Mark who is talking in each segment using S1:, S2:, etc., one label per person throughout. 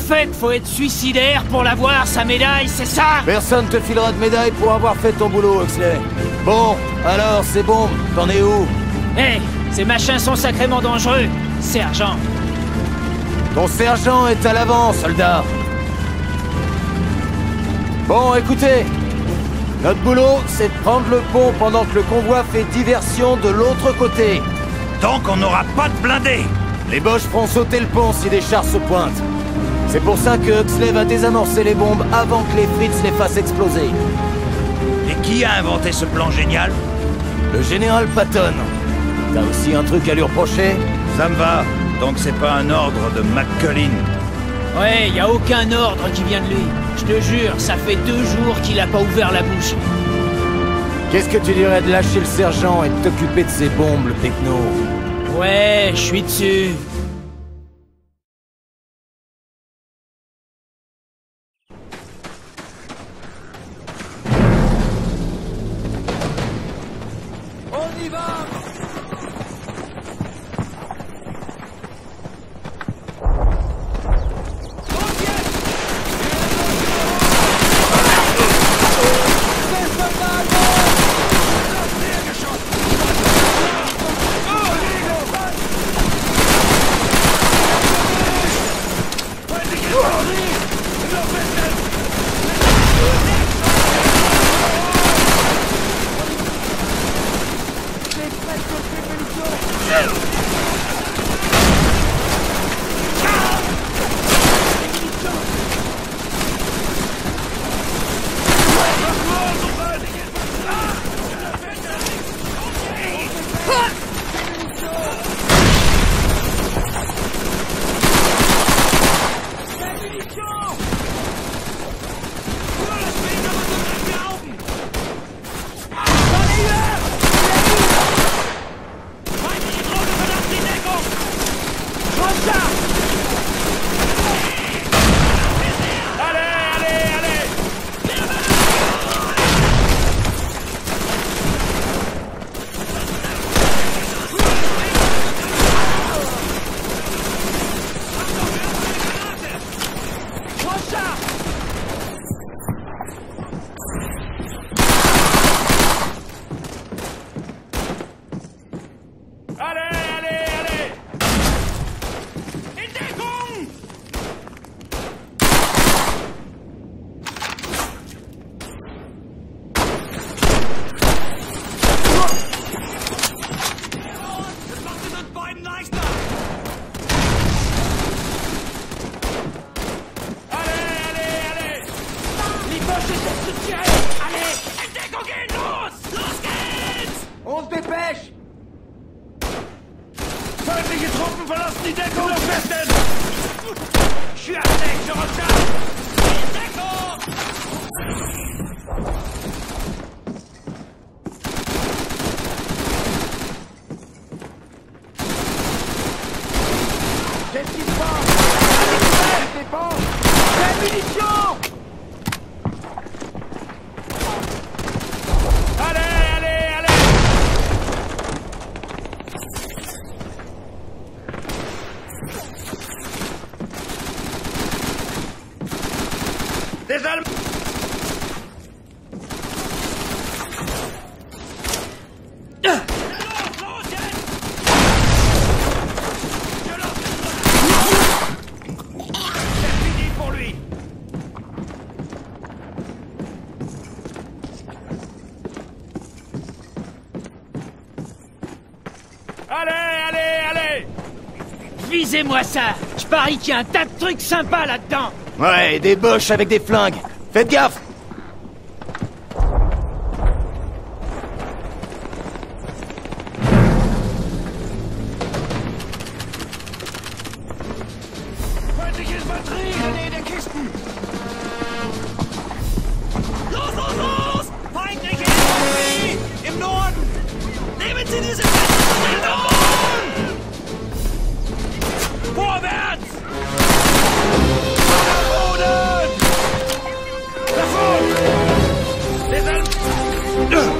S1: fait, faut être suicidaire pour l'avoir, sa médaille, c'est ça?
S2: Personne te filera de médaille pour avoir fait ton boulot, Huxley. Bon, alors, ces bombes, t'en es où?
S1: Hé, ces machins sont sacrément dangereux, sergent.
S2: Ton sergent est à l'avant, soldat. Bon, écoutez. Notre boulot, c'est de prendre le pont pendant que le convoi fait diversion de l'autre côté.
S3: Donc on n'aura pas de blindés.
S2: Les Boches feront sauter le pont si des chars se pointent. C'est pour ça que Huxley va désamorcer les bombes avant que les Fritz les fassent exploser.
S3: Et qui a inventé ce plan génial?
S2: Le général Patton. T'as aussi un truc à lui reprocher?
S3: Ça me va. Donc c'est pas un ordre de McCullin.
S1: Ouais, y a aucun ordre qui vient de lui. Je te jure, ça fait 2 jours qu'il a pas ouvert la bouche.
S2: Qu'est-ce que tu dirais de lâcher le sergent et de t'occuper de ces bombes, le techno?
S1: Ouais, je suis dessus.
S2: On y va!
S4: On se dépêche!
S3: Feindliche Truppen verlassen die Deckung des Westen! Je suis à sec, je recharge! Deckung!
S4: Qu'est-ce qui se passe? Des défenses! Des munitions!
S3: Des Allemands! C'est fini pour lui! Allez, allez, allez!
S1: Visez-moi ça! Je parie qu'il y a un tas de trucs sympas là-dedans!
S2: Ouais, des Boches avec des flingues. Faites gaffe!
S3: Feindliches Batterie in der Nähe der Kisten! Los, los, los! Feindliche Infanterie! Im Norden! Nehmen Sie diese Festung! Vorwärts! Boden! Davon! Les Allemands!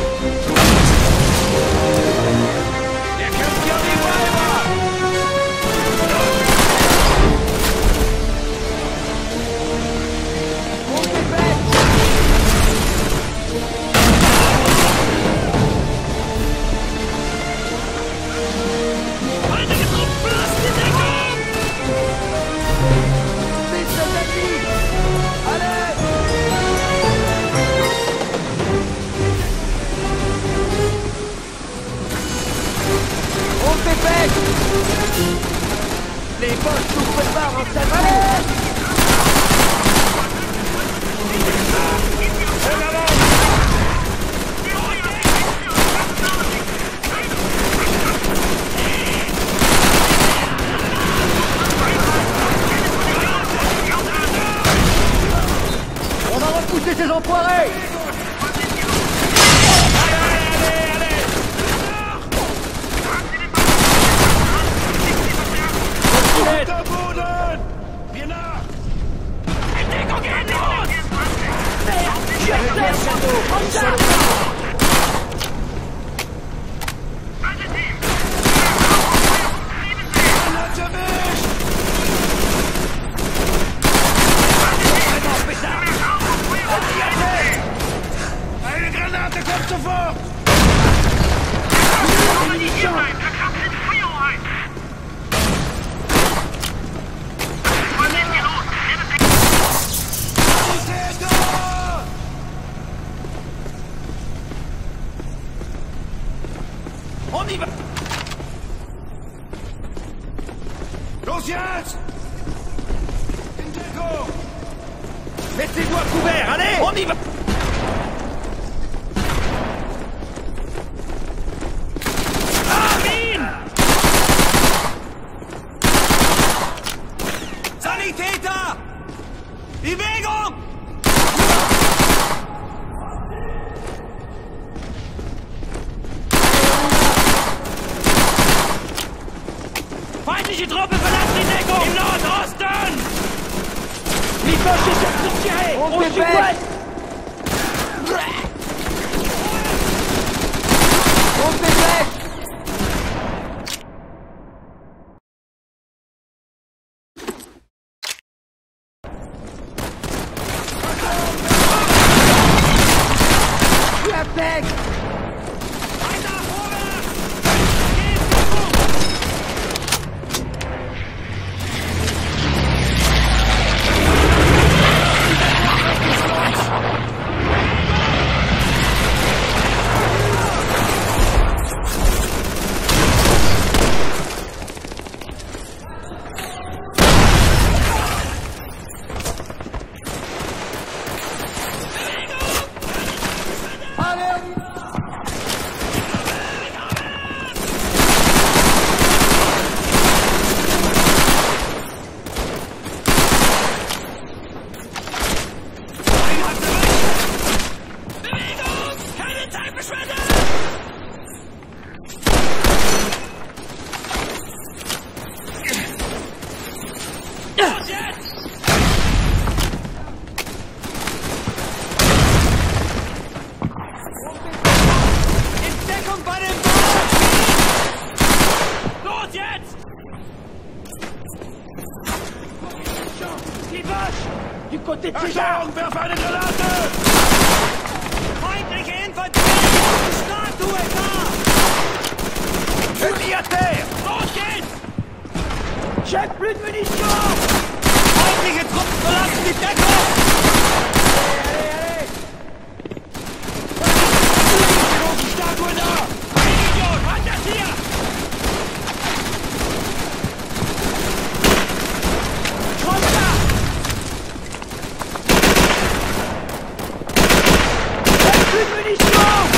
S3: Der kämpft ja die Weiber!
S4: On va repousser ces enfoirés!
S3: Viens là! Eine Granate kommt sofort! On y va! Los jetzt! In Deckung! Mettez-vous à couvert, allez! On y va! Sanitäter! Bewegung! Feindliche Truppe verlassen die Deckung! Im Nordosten! Die Bösche sind tirés!
S4: On se dépêche! On se dépêche! Attaque!
S3: Weiter, vorwärts!
S4: Du côté de
S3: Achtung, werf eine Granate!
S1: Feindliche Infanterie! Statue da!
S3: Fusil à terre!
S1: Los geht's!
S4: J'ai plus de munitions!
S1: Feindliche Truppen verlassen die Deckung!
S3: Die Statue da!
S1: Idiot, was ist das hier? Runter!
S4: Plus de munitions!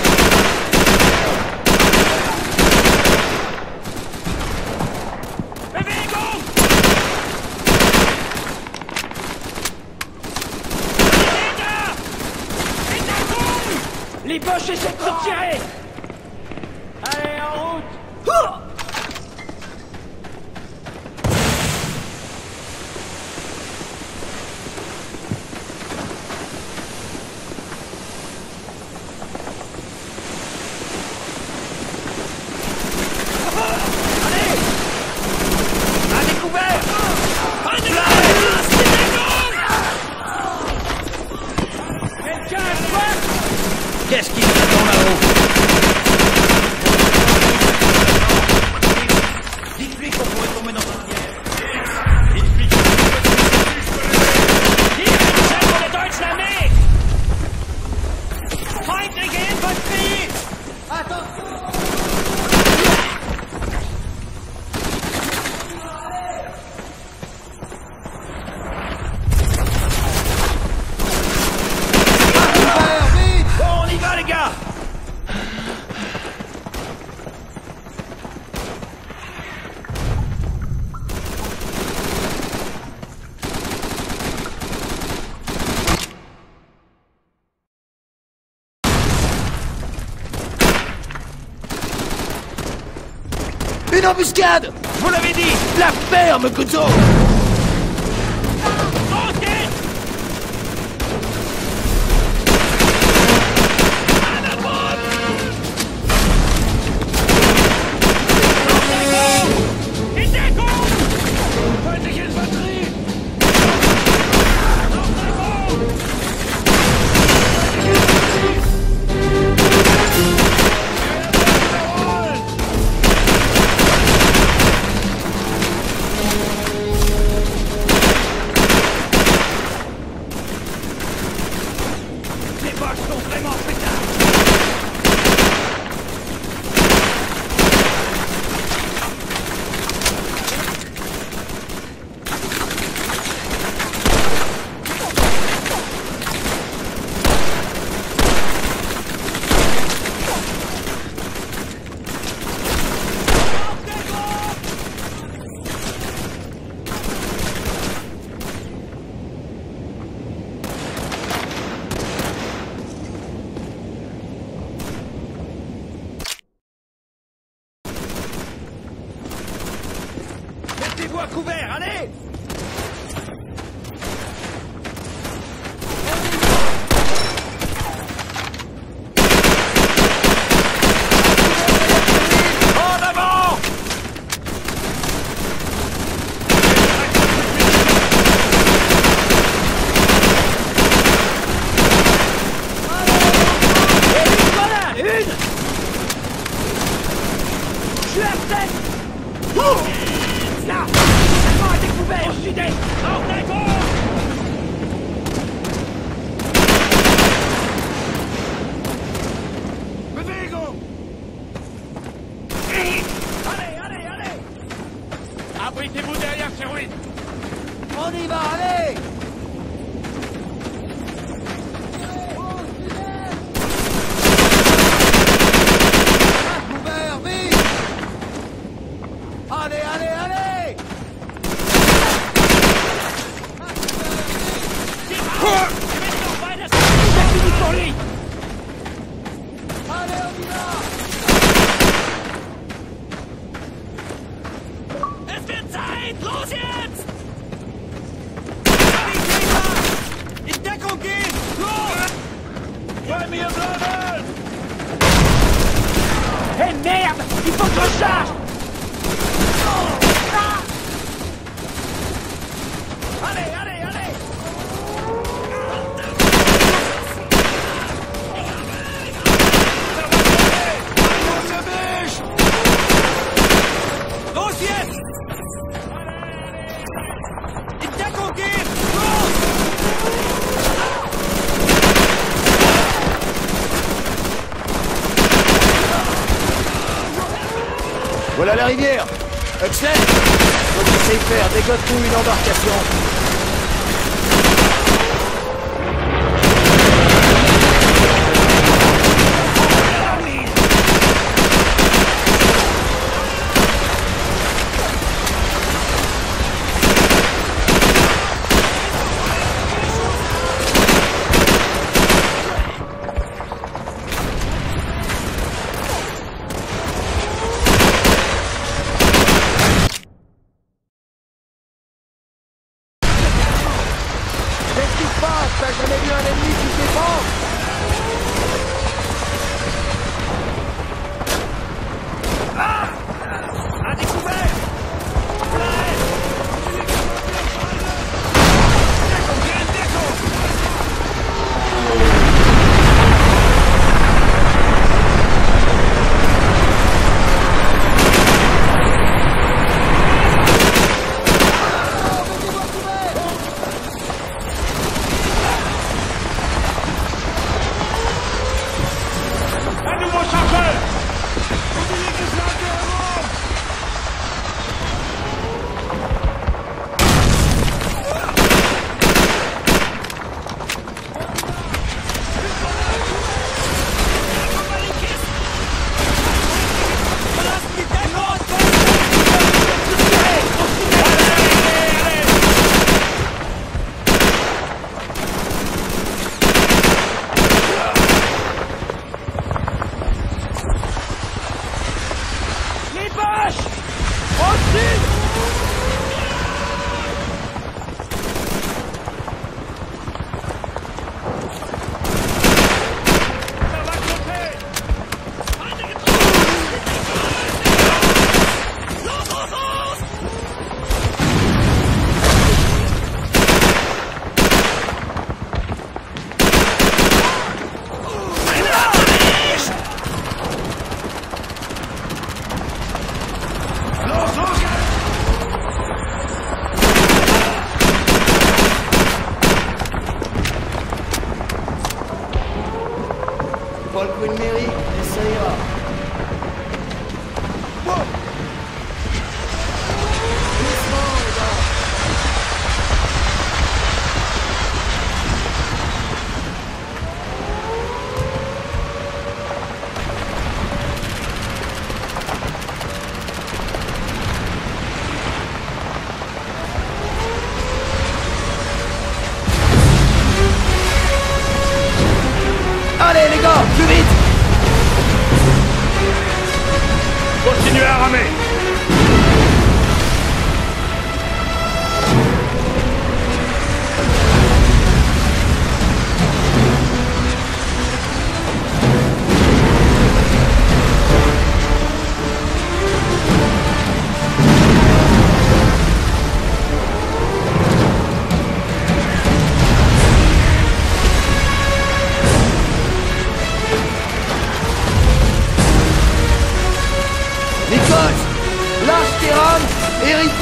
S1: Bewegung!
S4: Les Boches essaient de se tirer! Allez, en route!
S1: Qu'est-ce qu'il y a dans là-haut?
S2: Une embuscade!
S3: Vous l'avez dit!
S2: La ferme, couteau!
S3: Mettez-vous à couvert, allez! En avant!
S4: Voilà, une! Je suis à tête! Là! Le camp est découvert! Au sud-est!
S3: Bewegung! Allez! Abritez-vous derrière ces ruines!
S2: On y va, allez! Couvert, vite! Allez!
S4: C'est fini pour lui!
S2: Allez, on y va!
S4: Es wird Zeit! Los jetzt!
S3: In Deckung gehen! Los! Bei mir bleiben!
S4: Eh merde! Il faut que je recharge!
S3: Allez! Los jetzt! In Deckung gehen! Los!
S2: Voilà la rivière! Huxley! Faut que j'essaye de faire, dégote-nous une embarcation!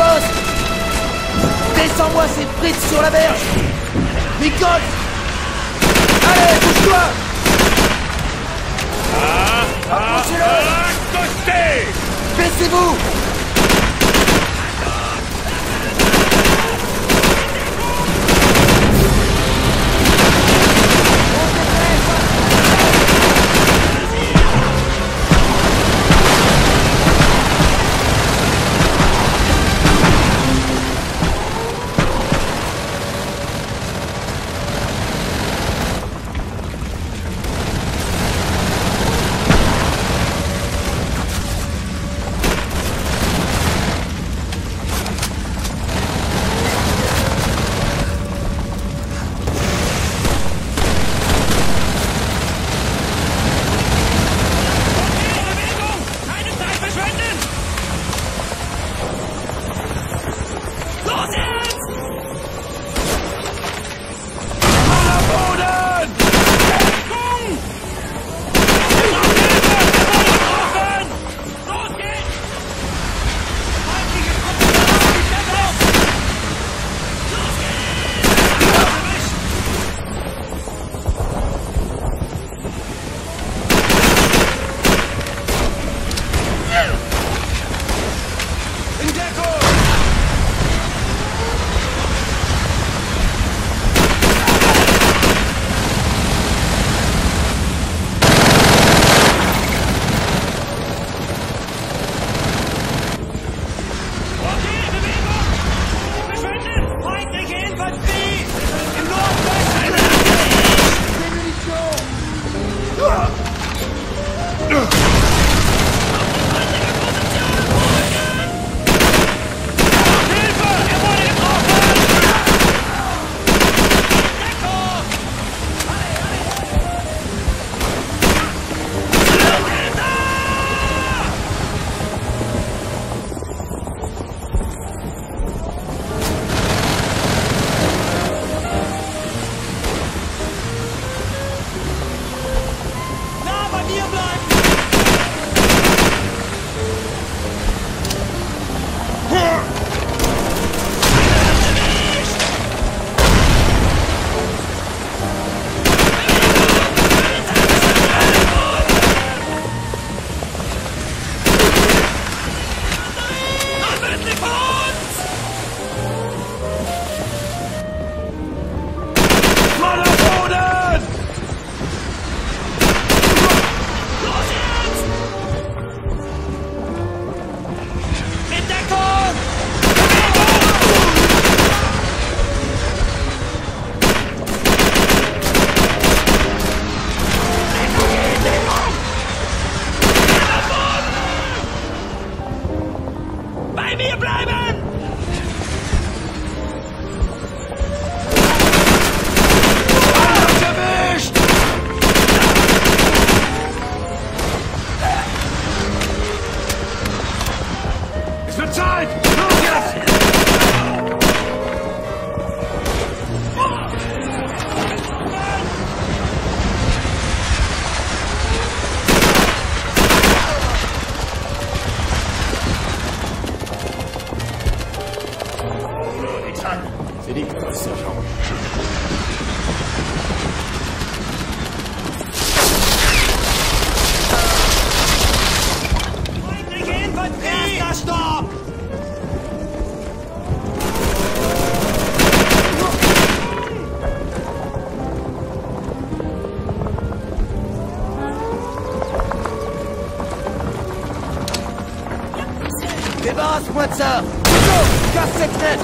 S2: poste! Descends-moi ces frites sur la berge! Nicole! Allez, bouge-toi! Approchez-le!
S3: Côté!
S2: Baissez-vous! C'est dit, sergent. Débarrasse-moi de ça! Plutôt, casse cette fenêtre!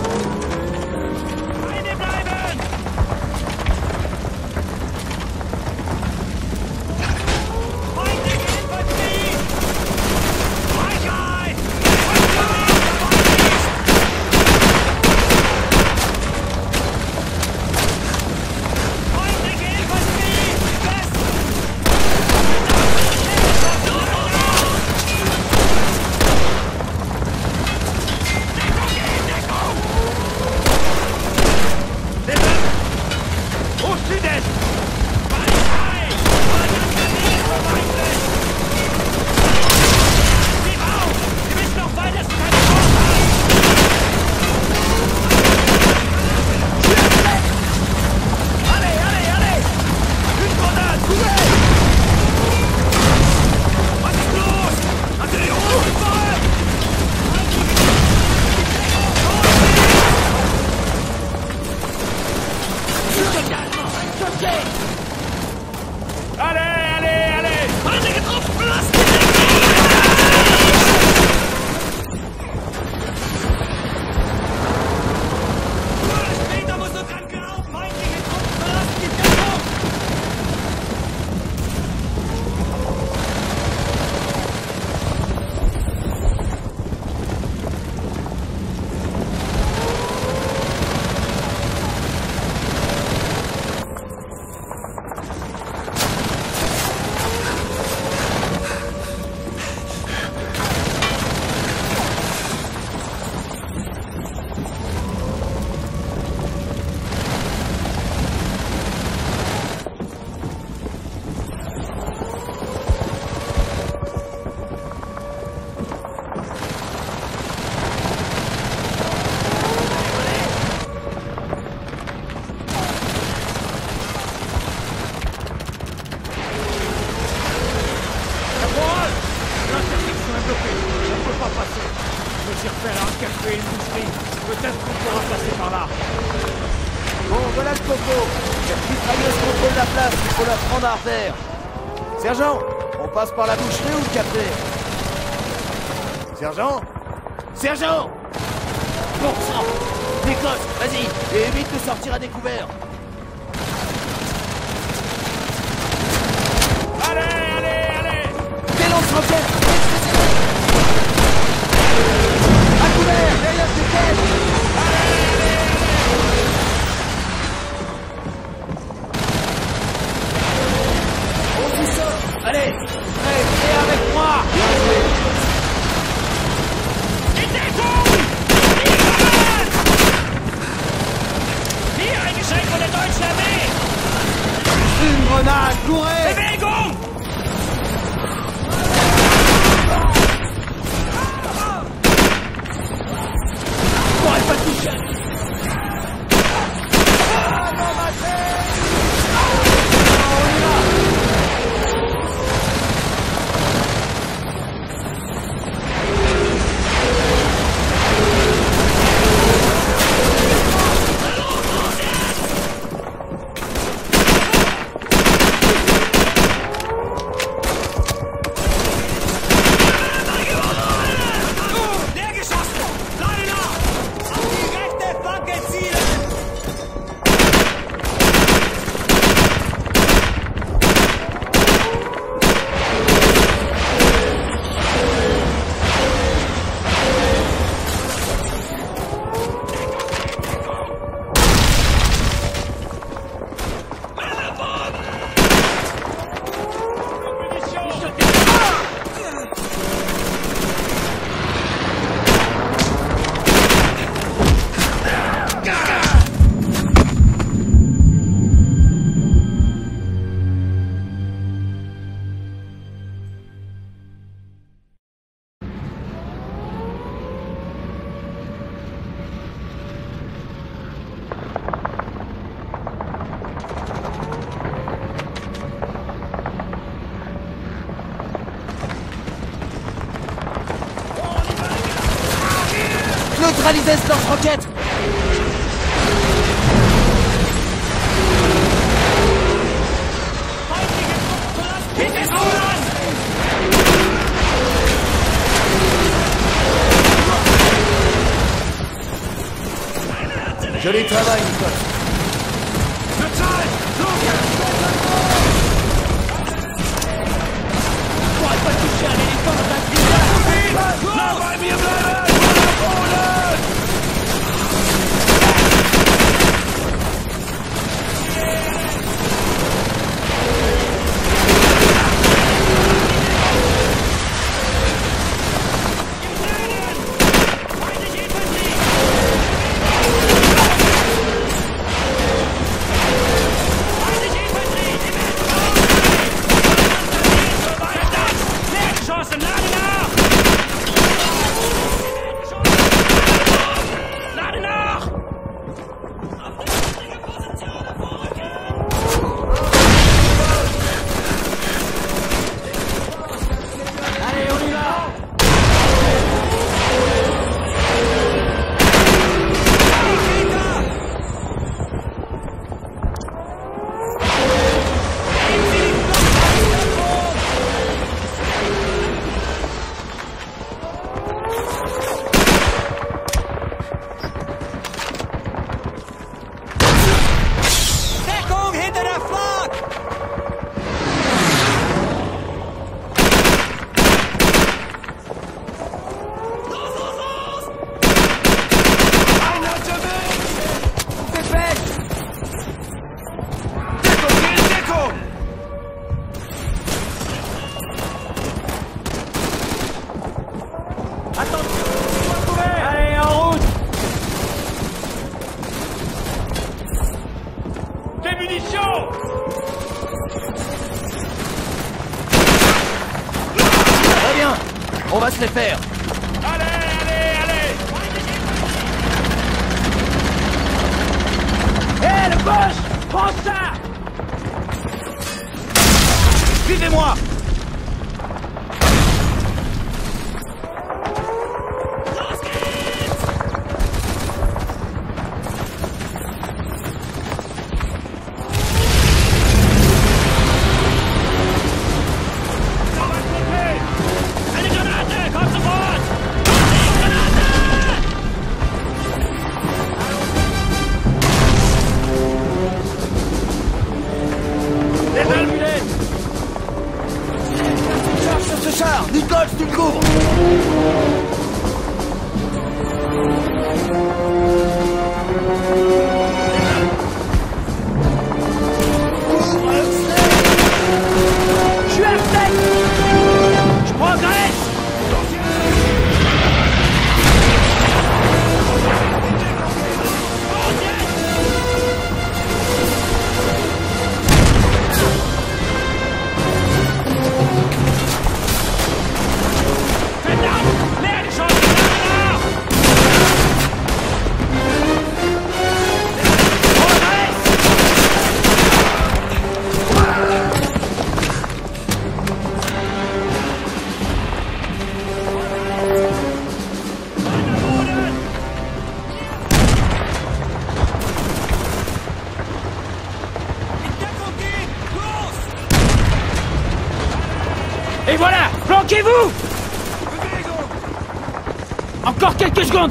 S1: qu'on pourra passer par là.
S2: Bon, voilà le coco. Cette mitrailleuse contrôle la place, il faut la prendre à terre. Sergent, on passe par la boucherie ou le café? Sergent? Sergent!
S1: Bon sang!
S2: Décoche, vas-y, et évite de sortir à découvert.
S3: Allez!
S2: Des lance-roquettes! À couvert, derrière tes têtes! On vous sort!
S1: Allez! Prêt avec moi!
S2: Bien joué! Une grenade, courez!
S3: Bewegung!
S1: On pourrait pas toucher!
S2: Neutralisez ce lance-roquette! Joli travail, Nichols.
S1: On pourrait pas toucher un éléphant dans un grillage!
S3: Là, bei mir bleiben!
S2: On va se les faire.
S4: Hé, le boss! Prends ça!
S2: Suivez-moi!
S1: Et voilà! Planquez-vous! Encore quelques secondes!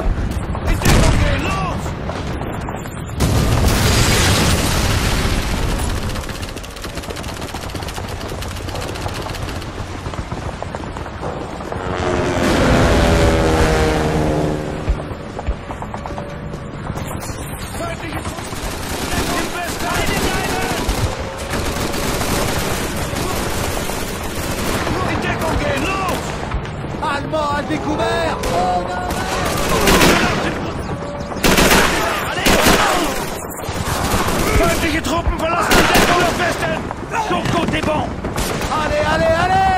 S2: Allemand à découvert!
S3: Feindliche Truppen verlassen die Deckung auf Westen! Ton compte est bon!
S2: Allez, allez, allez!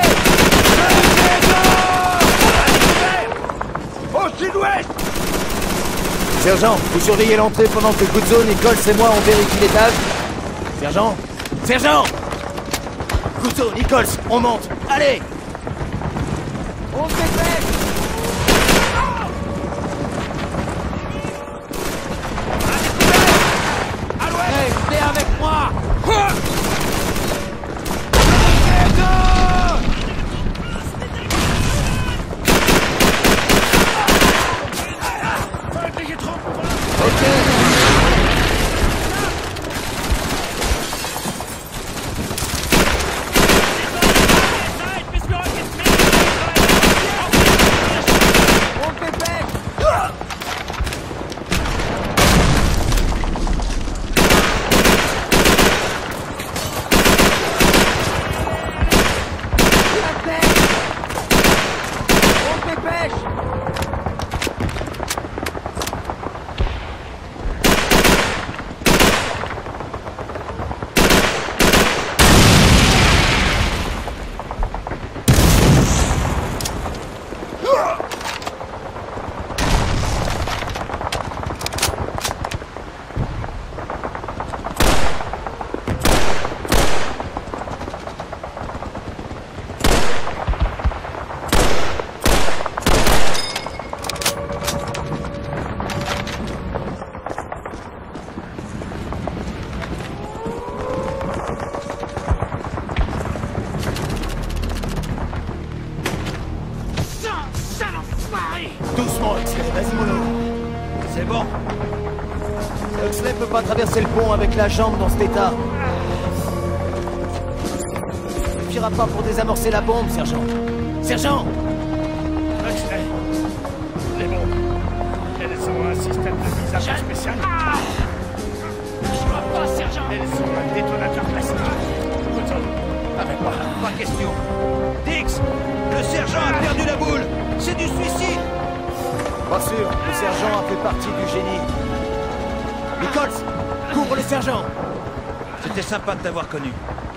S3: Au sud-ouest!
S2: Sergent, vous surveillez l'entrée pendant que Guzzo, Nichols et moi on vérifie l'étage. Sergent! Sergent! Guzzo, Nichols, on monte! Allez! On se dépêche!
S3: À l'ouest!
S2: Hey, venez avec moi!
S3: Feindliche Truppen verlassen...
S2: On se dépêche! On se dépêche! Doucement, Huxley, vas-y mollo.
S3: C'est bon.
S2: Huxley peut pas traverser le pont avec la jambe dans cet état. Il suffira pas pour désamorcer la bombe, sergent. Sergent!
S3: Huxley. Les bombes. Elles ont un système de visage spécial.
S1: Je vois pas, sergent!
S3: Elles ont un détonateur plastique. Guzzo, avec moi, pas question. Dix, le sergent a perdu la boule. C'est du suicide.
S2: Pas sûr, le sergent a fait partie du génie. Nichols, couvre le sergent!
S3: C'était sympa de t'avoir connu.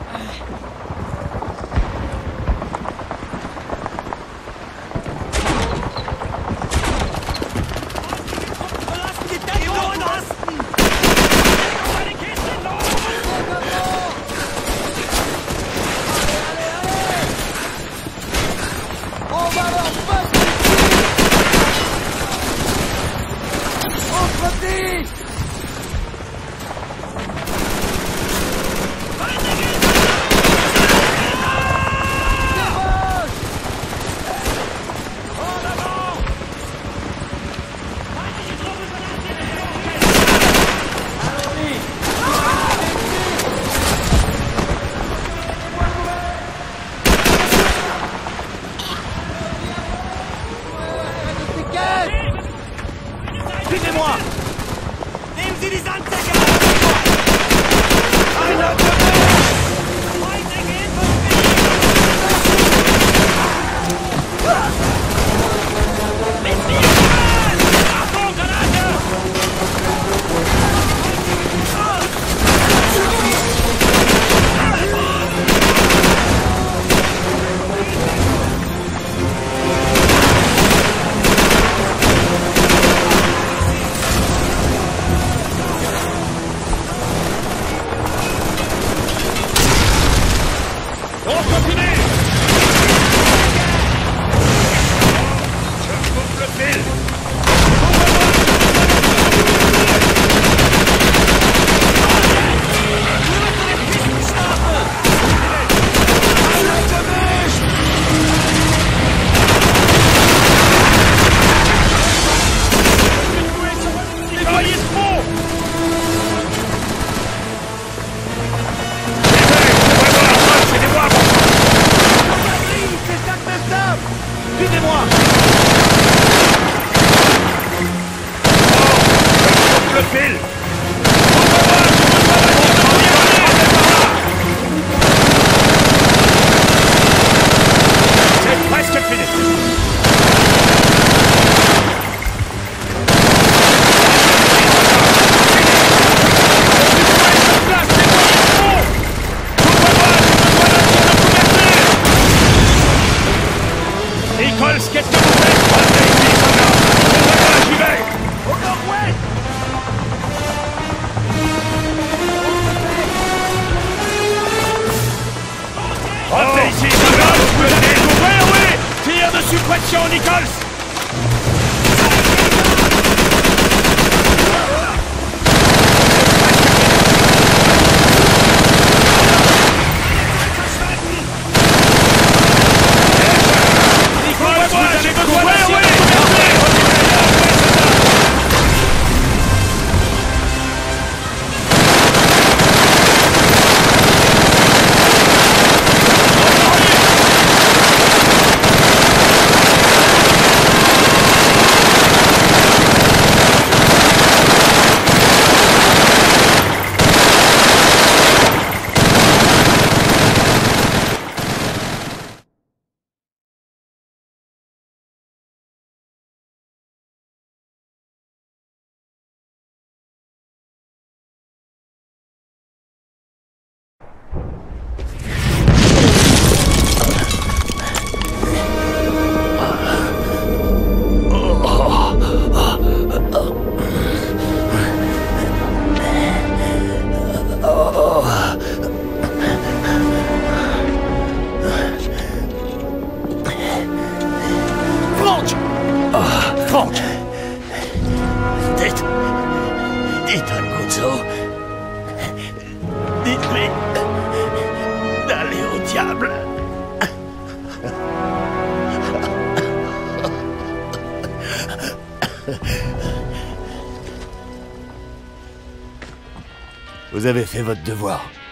S2: On va leur passer! Entre-dix!
S3: Suivez-moi!
S4: Nehmen Sie die Sandsäcke!
S3: Einer
S4: Freundliche Hilfe! Mit mir! Achtung, Granate!
S3: nettoyer ce pont! Aidez-moi!
S2: C'est inacceptable! Suivez-moi!
S3: Le fil! C'est presque fini! Nichols, qu'est-ce que vous faites? Restez ici, soldats! J'y vais!
S2: Au nord-ouest!
S3: Restez ici, soldats! Vous allez l'ouvrir, oui! Tire dessus, pression, Nichols! Nichols, moi, j'ai besoin d'un ciel de
S2: Franck!
S5: Dites à Guzzo. Dites-lui d'aller au diable.
S2: Vous avez fait votre devoir.